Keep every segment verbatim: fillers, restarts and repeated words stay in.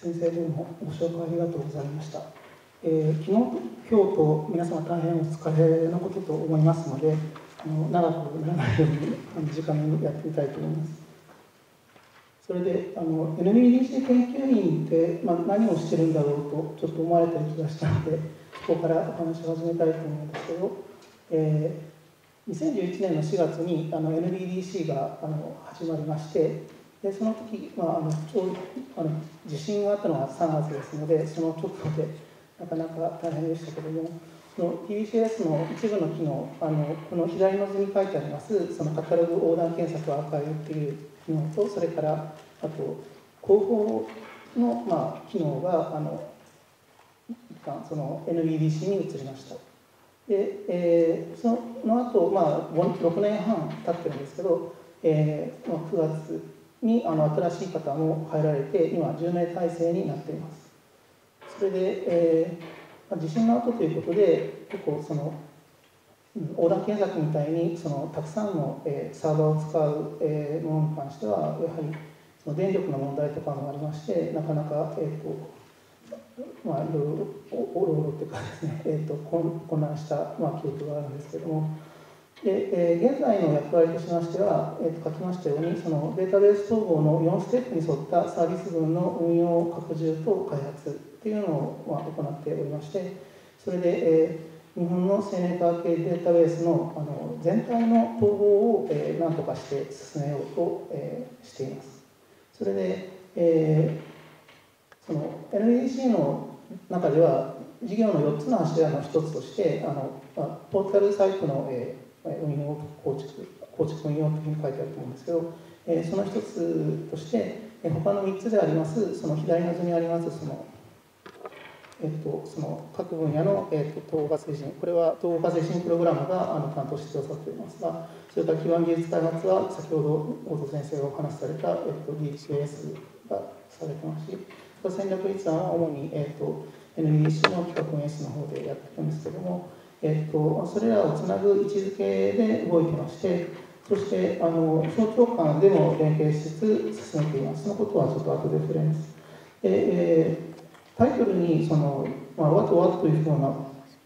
先生どうもご紹介ありがとうございました。えー、昨日、今日と皆様大変お疲れのことと思いますので、あの長くならないようにあの時間にやってみたいと思います。それであの エヌビーディーシー 研究員って、まあ、何をしてるんだろうとちょっと思われてる気がしたので、ここからお話を始めたいと思うんですけど、えー、にせんじゅういちねんのしがつにあの エヌビーディーシー があの始まりまして、でその時、まあ、あのちょうあの地震があったのがさんがつですので、その直後でなかなか大変でしたけども、その ティービーシーエス の一部の機能、あのこの左の図に書いてありますそのカタログ横断検索アーカイブっていう機能と、それからあと広報の、まあ、機能があの一旦その エヌビーディーシー に移りました。で、えー、その後、まあろくねんはん経ってるんですけど、えー、くがつにあの新しい方も入られて、今じゅうめい体制になっています。それで、えー、地震の後ということで、結構その横断検索みたいにそのたくさんの、えー、サーバーを使う、えー、ものに関しては、やはりその電力の問題とかもありまして、なかなか、えーとまあ、いろいろおろおろというかですね、えーと混乱した、まあ、記憶があるんですけども、で、えー、現在の役割としましては、えー、と書きましたように、そのデータベース統合のよんステップに沿ったサービス群の運用、拡充と開発というのを、まあ、行っておりまして、それで、えー、日本の生命科学系データベースの、あの全体の統合を、えー、何とかして進めようと、えー、しています。それで、えー、その エヌビーディーシー の中では、事業のよっつの柱の一つとして、あのポータルサイトの、えー運用構築、構築運用というふうに書いてあると思うんですけど、えー、その一つとして、えー、他のみっつであります、その左の図にあります、その、えー、とその各分野の、えー、と統合化推進、これは統合化推進プログラムがあの担当してくださっておりますが、それから基盤技術開発は、先ほど大戸先生がお話しされた、えー、と ディーエスエス がされてますし、戦略立案は主に、えー、と エヌビーディーシー の企画演出の方でやってるんですけども、えっと、それらをつなぐ位置づけで動いてまして、そしてあの省庁間でも連携しつつ進めています。そのことはちょっと後で触れます。で、えー、タイトルにその、まあ、What What というふうな、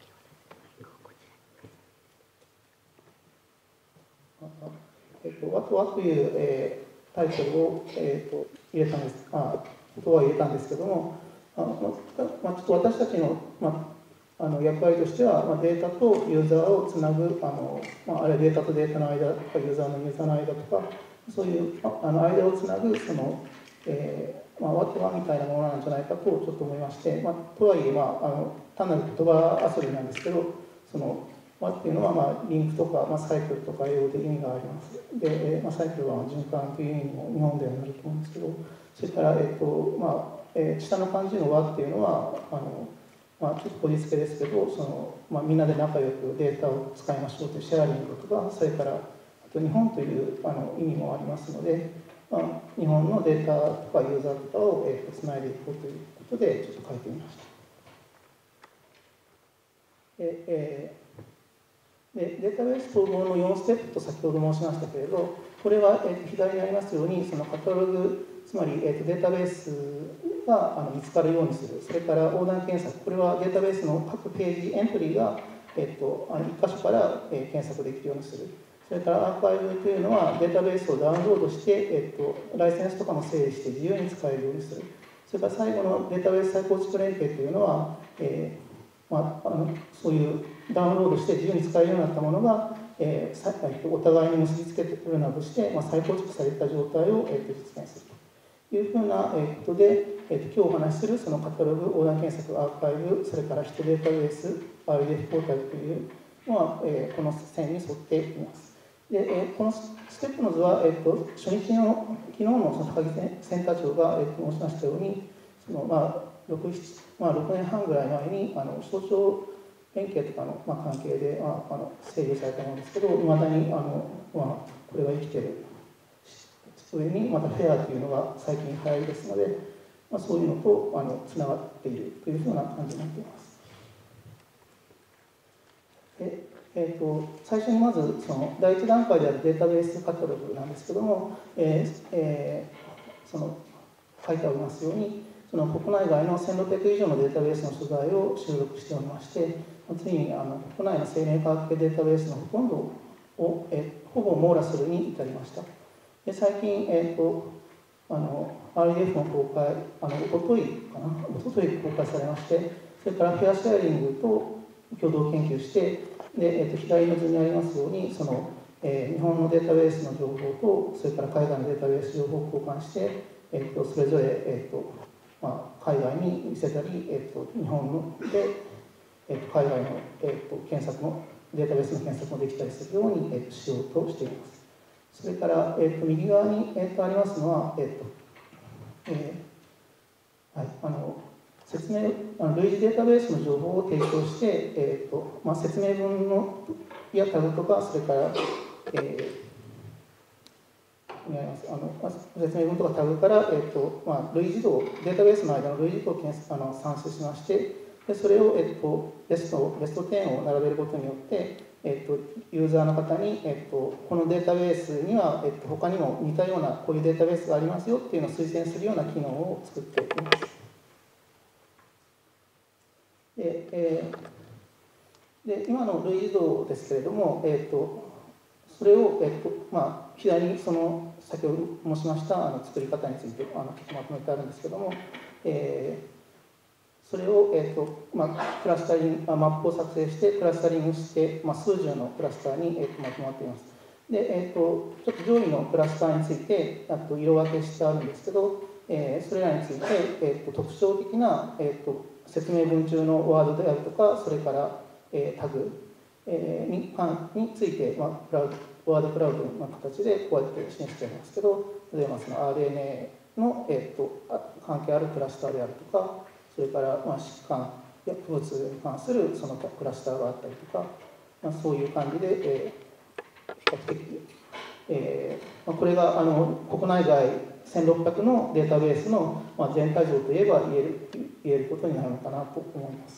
えっと、What What という、えー、タイトルを、えー、と入れたんです、あ、言葉を入れたんですけども、あまあ、ちょっと私たちの、まああの役割としては、まあ、データとユーザーをつなぐ、あの、まあ、あるいはデータとデータの間とか、ユーザーのユーザーの間とか、そういうあの間をつなぐ、その、えー、まあ、ワットワンみたいなものなんじゃないかとちょっと思いまして、まあ、とはいえ、まあ、あの単なる言葉遊びなんですけど、その、ワっていうのは、まあ、リンクとか、まあ、サイクルとか英語で意味があります。で、まあ、サイクルは循環という意味も日本ではなると思うんですけど、それから、えっと、まあ、えー、下の漢字の和っていうのは、あの、まあ、ちょっとこじつけですけど、そのまあ、みんなで仲良くデータを使いましょうというシェアリングとか、それからあと日本というあの意味もありますので、まあ、日本のデータとかユーザーとかを、えー、つないでいこうということでちょっと書いてみました。でえー、でデータベース統合のよんステップと先ほど申しましたけれど、これは、えー、左にありますように、そのカタログ、つまり、えー、とデータベースがあの見つかるようにする、それから横断検索、これはデータベースの各ページ、エントリーが、えー、とあのいっ箇所から、えー、検索できるようにする、それからアーカイブというのは、データベースをダウンロードして、えー、とライセンスとかも整理して自由に使えるようにする、それから最後のデータベース再構築連携というのは、えーまあ、あのそういうダウンロードして自由に使えるようになったものが、えー、お互いに結びつけてくるなどして、まあ、再構築された状態を、えー、と実現するというふうな、えー、ことで、えー、と今日お話しするそのカタログ、横断検索、アーカイブ、それからヒットデータベース、アールディーエフ ポータルというのは、えー、この線に沿っています。で、えー、このステップの図は、えー、と初日の昨日のその高木センター長が、えー、と申しましたように、そのまあ 6, まあ、ろくねんはんぐらい前にあの省庁連携とかの、まあ、関係で、まあ、あの整理されたものですけど、いまだにあの、まあ、これが生きている。上にまたフェアというのが最近流行りですので、まあ、そういうのとあのつながっているというふうな感じになっています。でえー、と最初にまずその第一段階であるデータベースカタログなんですけども、えーえー、その書いてありますように、 その国内外のせんろっぴゃく以上のデータベースの素材を収録しておりまして、ついにあの国内の生命科学系データベースのほとんどをえほぼ網羅するに至りました。で最近、えーと、あの アールディーエフ の公開、あのおとといかな、おととい公開されまして、それからフェアシェアリングと共同研究して、でえーと、左の図にありますように、そのえー、日本のデータベースの情報と、それから海外のデータベース情報を交換して、えーと、それぞれ、えーとまあ、海外に見せたり、えーと、日本ので、えーと、海外の、えーと、検索のデータベースの検索もできたりするように、えーと、しようとしています。それから、えーと、右側に、えーと、ありますのは、えーとえーはい、あの説明あの類似データベースの情報を提供して、えーとまあ、説明文のやタグとか、それから、えー、あの説明文とかタグから、えーとまあ、類似度データベースの間の類似度をあの算出しまして、でそれを、えーと、ベストベストじゅうを並べることによって、えーと、ユーザーの方に、えーと、このデータベースには、えーと、他にも似たようなこういうデータベースがありますよっていうのを推薦するような機能を作っています。でえー、で今の類似度ですけれども、えーと、それを、えーとまあ、左にその先ほど申しましたあの作り方についてあのまとめてあるんですけども、えー、それを、えーとまあ、クラスタリングマップを作成してクラスタリングして、まあ、数十のクラスターに、えーとまとまっています。で、えーと、ちょっと上位のクラスターについてあと色分けしてあるんですけど、えー、それらについて、えーと、特徴的な、えーと説明文中のワードであるとか、それから、えー、タグ、えー、に, について、まあ、クラウドワードクラウドの形でこうやって示していますけど、例えばその アールエヌエー の、えー、と関係あるクラスターであるとか、それから、まあ、疾患や薬物に関するそのクラスターがあったりとか、まあ、そういう感じで、えー、比較的、えーまあ、これがあの国内外せんろっぴゃくのデータベースの、まあ、全体像といえば言える言えることになるのかなと思います。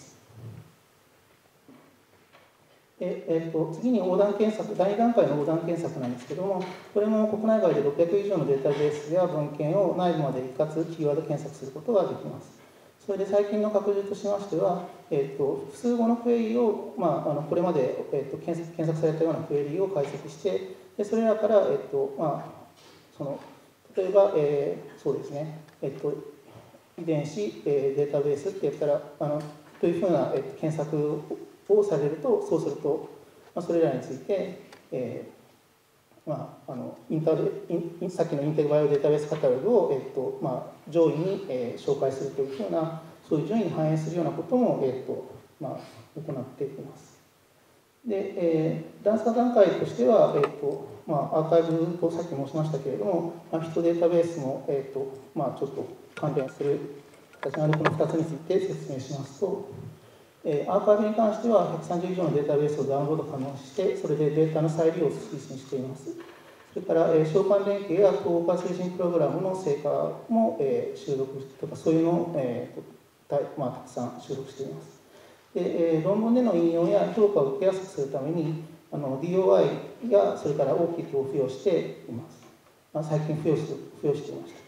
でえー、と次に横断検索、だいに段階の横断検索なんですけども、これも国内外でろっぴゃく以上のデータベースや文献を内部まで一括キーワード検索することができます。それで最近の拡充としましては、えー、と複数語のクエリを、まあ、あのこれまで、えー、と検索検索されたようなクエリを解析して、でそれらから、えーとまあ、その例えば、えー、そうですね、えー、と遺伝子、えー、データベースって言ったらあのというふうな、えー、と検索をされると、そうすると、まあ、それらについて、えーまあ、あのインターインさっきのインテグバイオデータベースカタログを、えーとまあ、上位に、えー、紹介するというふうな、そういう順位に反映するようなことも、えーとまあ、行っていきます。で、えー、段差段階としては、えーとまあ、アーカイブとさっき申しましたけれども、まあ、ヒットデータベースも、えーとまあ、ちょっと関連する形なので、このふたつについて説明しますと、えー、アーカイブに関してはひゃくさんじゅう以上のデータベースをダウンロード可能にして、それでデータの再利用を推進しています。それから、えー、召喚連携や統合化推進プログラムの成果も、えー、収録とか、そういうのを、えーとたまあ、たくさん収録しています。で、えー、論文での引用や評価を受けやすくするために、あの ディーオーアイ やそれから大きいを付与しています。まあ、最近付与し、付与していました。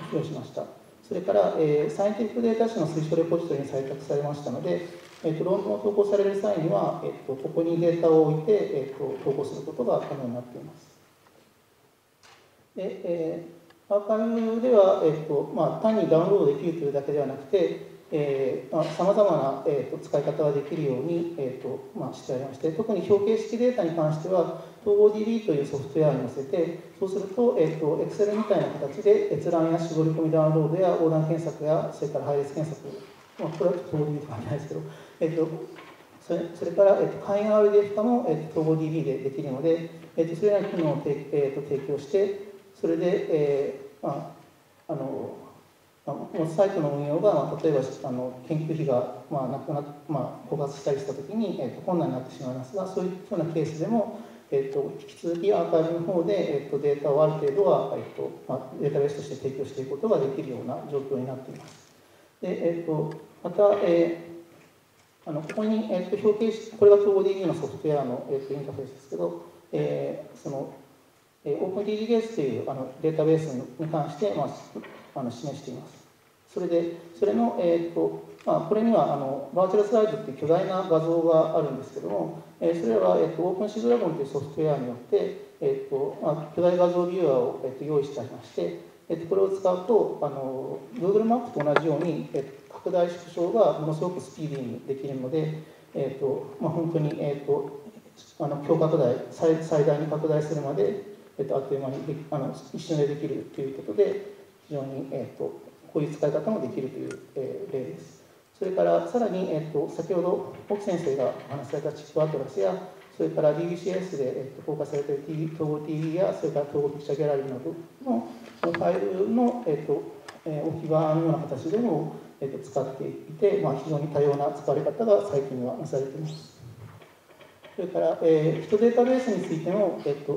付与しました。それから、えー、サイエンティフィックデータ誌の推奨レポジトリに採択されましたので、えー、と論文を投稿される際には、えー、とここにデータを置いて、えー、と投稿することが可能になっています。で、えー、アーカイブでは、えーとまあ、単にダウンロードできるというだけではなくて、さまざ、まな、えー、と使い方ができるように、えーとまあ、してありまして、特に表形式データに関しては、統合 ディービー というソフトウェアに載せて、そうすると、えーと、Excel みたいな形で閲覧や絞り込みダウンロードや横断検索や、それから配列検索、まあ、これはちょっと統合 ディービー と関係ないですけど、えーと、それそれから、えーと、簡易 アールディーエフ 化も、えーと、統合 ディービー でできるので、えーと、それらの機能を、えーと、提供して、それで、えーまあ、あの、サイトの運用が、例えばあの研究費が、まあ、なくなまあ、枯渇したりしたときに、えーと、困難になってしまいますが、そういうふうなケースでも、えーと、引き続きアーカイブの方で、えーと、データをある程度は、えーとまあ、データベースとして提供していくことができるような状況になっています。でえーと、また、えー、あのここに、えーと、表形式、これが統合 ディービー のソフトウェアの、えーと、インターフェースですけど、えー、そのオープン ディージーケーエス というあのデータベースに関して、まあ、あの示しています。 それで、それの、えーとまあ、これにはあのバーチャルスライドっていう巨大な画像があるんですけども、えー、それは、えーと、オープンシードラゴンというソフトウェアによって、えーとまあ、巨大画像ビューアーを、えーと、用意してありまして、えーと、これを使うとあの Google マップと同じように、えーと、拡大縮小がものすごくスピーディーにできるので、えーとまあ、本当に、えーと、あの強拡大 最, 最大に拡大するまで、えーと、あっという間にであの一瞬でできるということで、非常に、えーと、こういう使い方もできるという、えー、例です。それからさらに、えー、と先ほど奥先生がお話しされたチップアトラスや、それから ディービーシーエス で、えー、と公開されている ティーブイ 統合 ティーブイ や、それから統合ピクチャーギャラリーなどのファイルの、えーとえー、置き場のような形でも、えー、と使っていて、まあ、非常に多様な使われ方が最近はなされています。それから、えー、ヒトデータベースについても、えーと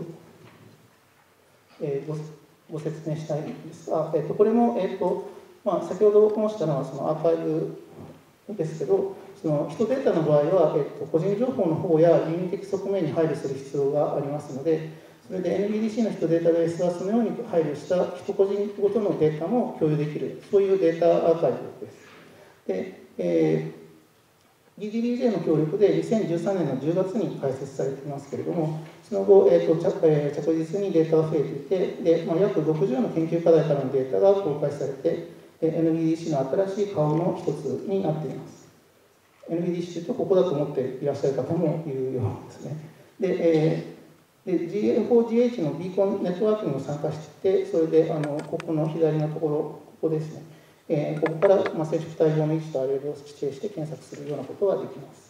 えー、ご, ご説明したいんですが、えー、とこれも、えーとまあ、先ほど申したのはそのアーカイブですけど、そのヒトデータの場合は、えっと、個人情報の方や倫理的側面に配慮する必要がありますので、それで エヌビーディーシー のヒトデータベースはそのように配慮した人個人ごとのデータも共有できる、そういうデータアーカイブです。で、えー ディーディービージェー の協力でにせんじゅうさんねんのじゅうがつに開設されていますけれども、その後、えーと着えー、着実にデータが増えていて、でまあ、約ろくじゅうの研究課題からのデータが公開されて、エヌビーディーシー の新しい顔の一つになっています。エヌビーディーシー とここだと思っていらっしゃる方もいるようですね。で、えー、で ジーエルフォージーエイチ のビーコンネットワークにも参加していて、それであのここの左のところ、ここですね。えー、ここから、まあ、接触対象の位置とアレルを指定して検索するようなことができます。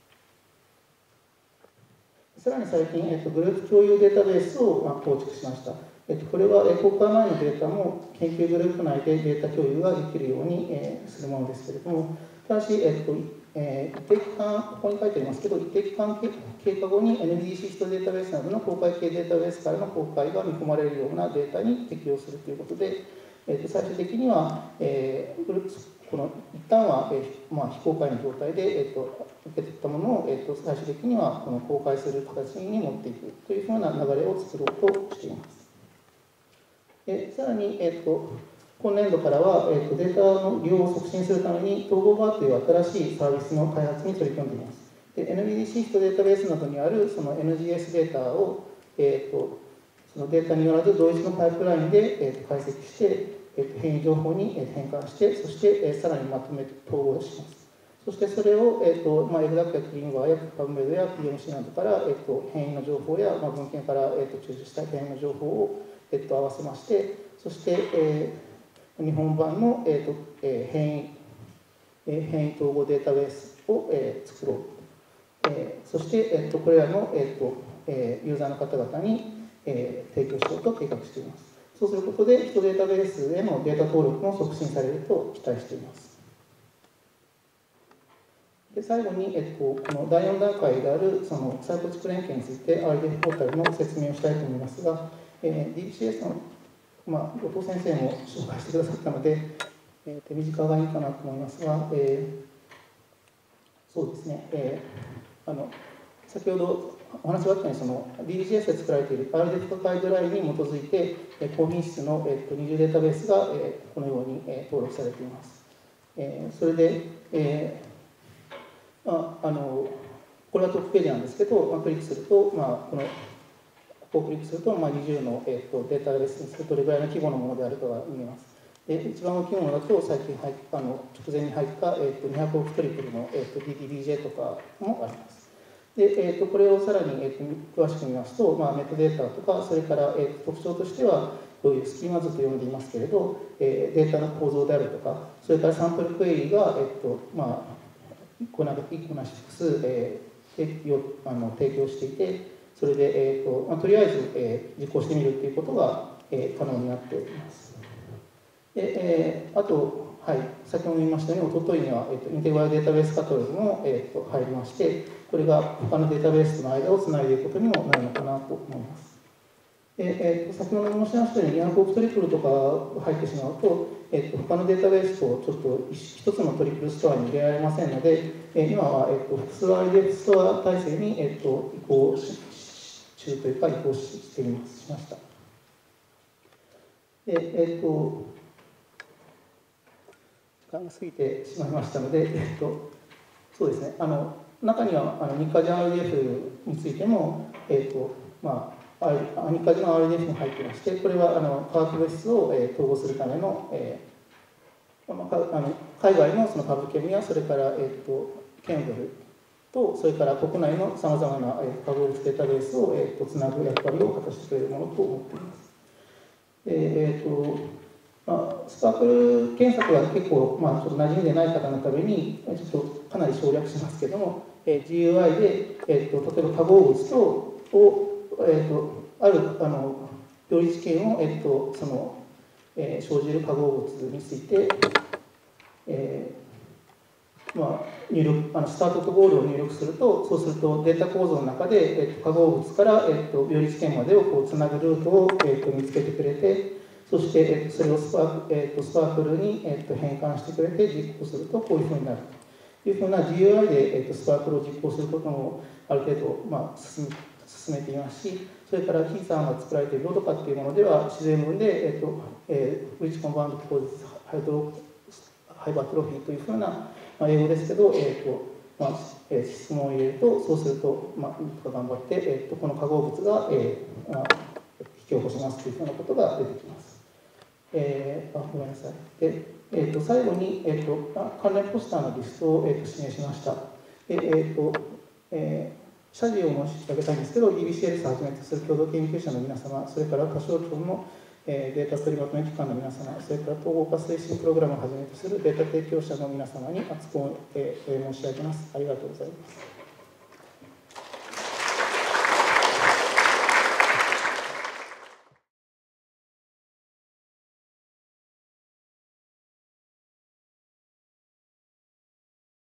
さらに最近、えーと、グループ共有データベースを、まあ、構築しました。えーと、これは、えー、公開前のデータも研究グループ内でデータ共有ができるように、えー、するものですけれども、ただし、えーとえー、一定期間、ここに書いてありますけど、一定期間経過後に エヌビーディーシー ヒトデータベースなどの公開系データベースからの公開が見込まれるようなデータに適用するということで、えー、と最終的には、えー、この一旦は、えーまあ、非公開の状態で、えー、と受けていったものを、えー、と最終的にはこの公開する形に持っていくというふうな流れを作ろうとしています。でさらに、えー、と今年度からは、えー、とデータの利用を促進するために統合バーという新しいサービスの開発に取り組んでいます。で エヌビーディーシー ヒトデータベースなどにあるその エヌジーエス データを、えー、とそのデータによらず同一のパイプラインで、えー、と解析して、えー、と変異情報に変換して、そして、えー、さらにまとめて統合します。そしてそれを、えーとまあ、エルダック やクリーンバーやパブメドや ピーエムシー などから、えー、と変異の情報や、まあ、文献から、えー、と抽出した変異の情報を、えー、と合わせまして、そして、えー、日本版の、えーとえー、変異、えー、変異統合データベースを、えー、作ろう、えー、そして、えー、とこれらの、えーとえー、ユーザーの方々に、えー、提供しようと計画しています。そうすることで、ヒトデータベースへのデータ登録も促進されると期待しています。で最後に、えっと、このだいよん段階であるその再構築連携について アールディーエフ ポータルの説明をしたいと思いますが、えー、ディービーシーエス の、まあ、後藤先生も紹介してくださったので、えー、手短がいいかなと思いますが、えー、そうですね、えー、あの先ほどお話があったようにその ディービーシーエス で作られている アールディーエフ ガイドラインに基づいて、高品質の、えー、と二重データベースが、えー、このように、えー、登録されています。えー、それで、えーまあ、あのこれはトップページなんですけど、まあ、クリックすると、まあ、このここをクリックすると、まあ、にじゅうの、えー、とデータベースにするとどれぐらいの規模のものであるかが見えます。で一番大きいものだと最近入あの直前に入った、えー、とにひゃくおくトリプルの、えー、と ディーディービージェー とかもあります。で、えー、とこれをさらに、えー、と詳しく見ますと、まあ、メタデータとか、それから、えー、と特徴としてはこういうスキーマ図と呼んでいますけれど、えー、データの構造であるとか、それからサンプルクエリが、えーとまあ、いっこなし複数、えー、あの提供していて、それで、えーとまあ、とりあえず、えー、実行してみるということが、えー、可能になっています。でえー、あと、はい、先ほど言いましたように、おとといには、えーと、インテグラルデータベースカタログも、えーと、入りまして、これが他のデータベースとの間をつないでいくことにもなるのかなと思います。でえー、と先ほど申しましたように、にひゃくおくトリプルとか入ってしまうと、えー、と他のデータベースとちょっと一つのトリプルストアに入れられませんので、えー、今は、えー、と複数 アールディーエフ ストア体制に、えー、と移行中というか、移行していますしました。でえーと間が過ぎてしまいましたので、えっと、そうですね、あの中にはあの日課時 アールディーエフ についても、えっとまあ、日課時の アールディーエフ も入っていまして、これはあの化学物質を、えー、統合するための、えーまあ、あの海外のそのパブケムや、それから、えー、とケンベルと、それから国内のさまざまな、えー、化合物データベースを、えー、とつなぐ役割を果たしてくれるものと思っています。えーとまあ、スパークル検索は結構、まあ、ちょっと馴染んでない方のために、ちょっとかなり省略しますけども、えー、ジーユーアイ で、えー、と例えば化合物とを、えー、とあるあの料理事件を、えーとそのえー、生じる化合物について、えーまあ、入力あのスタートとゴールを入力すると、そうするとデータ構造の中で、えー、と化合物から、えー、と料理事件までをこうつなぐルートを、えー、と見つけてくれて、そして、えー、それをスパーク、えー、とスパークルに、えー、と変換してくれて実行するとこういうふうになるというふうな ジーユーアイ で、えー、とスパークルを実行することもある程度、まあ、進め進めていますし、それからヒーさんが作られているロドカっていうものでは自然文で、えーとえー、ウィッチコンバウンドコーズハイドロハイバートロフィーというふうな、まあ、英語ですけど、えーとまあえー、質問を入れると、そうすると、まあ、なんとか頑張って、えーとこの化合物が、えーまあ、引き起こしますというふうなことが出てきます。えー、あごめんなさい。でえー、と最後に、えーと、関連ポスターのリストを、えー、と指名しました。でえーとえー謝辞を申し上げたいんですけど、イービーシーエルエス をはじめとする共同研究者の皆様、それから他省庁のデータ取りまとめ機関の皆様、それから統合化推進プログラムをはじめとするデータ提供者の皆様に厚く申し上げます。ありがとうございます。